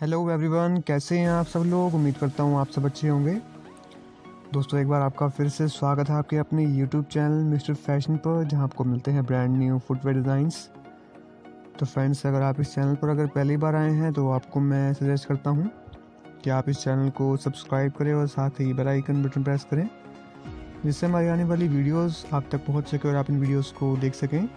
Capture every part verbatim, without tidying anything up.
Hello everyone, कैसे हैं आप सब लोग। उम्मीद करता हूँ आप सब अच्छे होंगे। दोस्तों, एक बार आपका फिर से स्वागत है आपके अपने यूट्यूब चैनल मिस्टर फैशन पर, जहां आपको मिलते हैं ब्रांड न्यू फुटवेयर डिज़ाइंस। तो फ्रेंड्स, अगर आप इस चैनल पर अगर पहली बार आए हैं तो आपको मैं सजेस्ट करता हूं कि आप इस चैनल को सब्सक्राइब करें और साथ ही बेल आइकन बटन प्रेस करें, जिससे हमारी आने वाली वीडियोज़ आप तक पहुँच सके और आप इन वीडियोज़ को देख सकें।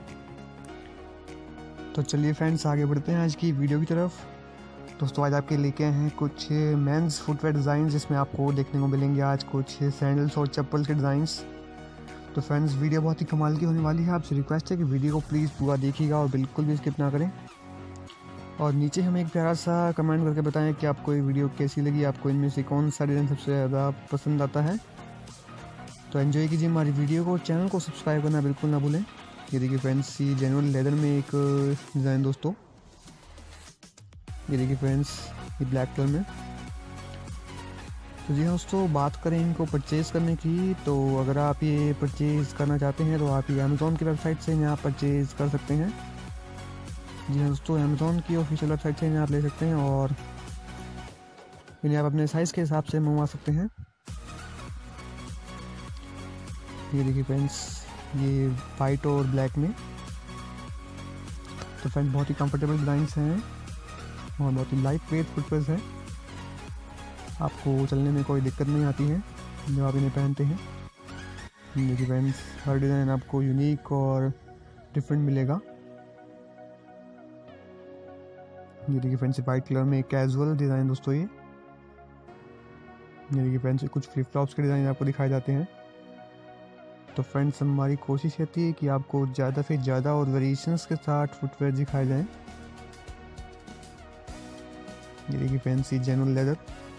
तो चलिए फ्रेंड्स, आगे बढ़ते हैं आज की वीडियो की तरफ। दोस्तों, आज आपके लेके आए हैं कुछ मेंस फुटवेयर डिज़ाइन, जिसमें आपको देखने को मिलेंगे आज कुछ सैंडल्स और चप्पल के डिज़ाइंस। तो फ्रेंड्स, वीडियो बहुत ही कमाल की होने वाली है। आपसे रिक्वेस्ट है कि वीडियो को प्लीज़ पूरा देखिएगा और बिल्कुल भी स्किप ना करें। और नीचे हमें एक प्यारा सा कमेंट करके बताएं कि आपको ये वीडियो कैसी लगी, आपको इनमें से कौन सा डिज़ाइन सबसे ज़्यादा पसंद आता है। तो एंजॉय कीजिए हमारी वीडियो को। चैनल को सब्सक्राइब करना बिल्कुल ना भूलें। ये देखिए फ्रेंड्स, ये जेन्युइन लेदर में एक डिज़ाइन दोस्तों। ये देखिए फ्रेंड्स, ये ब्लैक कलर में। तो जी हाँ दोस्तों, बात करें इनको परचेज़ करने की, तो अगर आप ये परचेज़ करना चाहते हैं तो आप ये अमेज़ॉन की वेबसाइट से इन्हें आप परचेज़ कर सकते हैं। जी हाँ दोस्तों, अमेज़ॉन की ऑफिशियल वेबसाइट से इन्हें आप ले सकते हैं और इन्हें आप अपने साइज़ के हिसाब से मंगवा सकते हैं। ये देखिए फ्रेंड्स, ये वाइट और ब्लैक में। तो फ्रेंड्स, बहुत ही कंफर्टेबल डिज़ाइंस हैं और बहुत ही लाइट वेट फुटवेयर है। आपको चलने में कोई दिक्कत नहीं आती है जब आप इन्हें पहनते हैं। देखिए फ्रेंड्स, हर डिज़ाइन आपको यूनिक और डिफरेंट मिलेगा। ये देखिए फ्रेंड्स, वाइट कलर में कैजुअल डिज़ाइन दोस्तों। ये ये देखिए फ्रेंड्स, कुछ फ्लिप फ्लॉप्स के डिज़ाइन आपको दिखाए जाते हैं। तो फ्रेंड्स, हमारी कोशिश रहती है कि आपको ज़्यादा से ज़्यादा और वेरिएशंस के साथ फुटवेयर दिखाए जाएँ। ये देखिए फ्रेंड्स, ये जेन्युइन लेदर।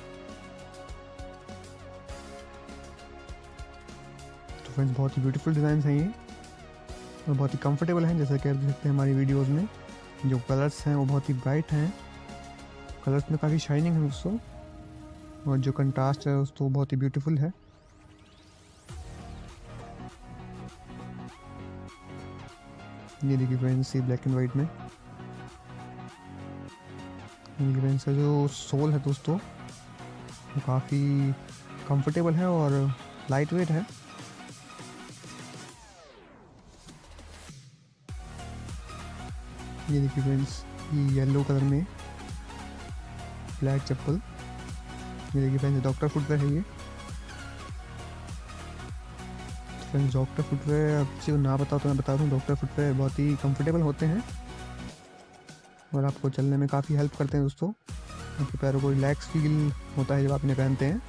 तो फ्रेंड्स, बहुत ही ब्यूटीफुल डिज़ाइन हैं ये और बहुत ही कंफर्टेबल हैं। जैसा कि आप देख सकते हैं हमारी वीडियोस में जो कलर्स हैं वो बहुत ही ब्राइट हैं। कलर्स में काफ़ी शाइनिंग है दोस्तों, और जो कंट्रास्ट है दोस्तों बहुत ही ब्यूटीफुल है। ये देखिए फ्रेंड्स, ये ब्लैक एंड वाइट में। ये फ्रेंड्स का जो सोल है दोस्तों वो काफ़ी कंफर्टेबल है और लाइट वेट है। ये देखिए फ्रेंड्स, ये येलो कलर में ब्लैक चप्पल। ये देखिए फ्रेंड्स, डॉक्टर फुटवेयर है ये। फ्रेंड्स, डॉक्टर फुटवेयर आपसे ना बताओ तो मैं बता दूं, डॉक्टर फुटवेयर बहुत ही कंफर्टेबल होते हैं और आपको चलने में काफ़ी हेल्प करते हैं दोस्तों। आपके पैरों को रिलैक्स फील होता है जब आप इन्हें पहनते हैं।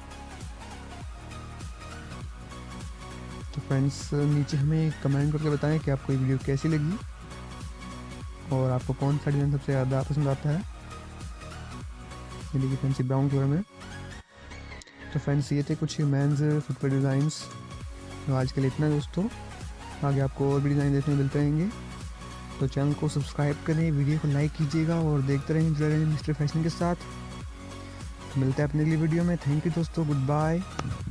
तो फ्रेंड्स, नीचे हमें कमेंट करके बताएं कि आपको ये वीडियो कैसी लगी और आपको कौन सा डिज़ाइन सबसे ज़्यादा पसंद आता है। ये देखिए फ्रेंड्स, ब्राउन कलर में। तो फ्रेंड्स, ये थे कुछ मेंस फुटवेयर डिज़ाइंस। तो आज के लिए इतना दोस्तों, आगे आपको और भी डिज़ाइन देखने मिलते रहेंगे। तो चैनल को सब्सक्राइब करें, वीडियो को लाइक कीजिएगा और देखते रहें जुड़े रहें मिस्टर फैशन के साथ। मिलते हैं अपने अगली वीडियो में। थैंक यू दोस्तों, गुड बाय।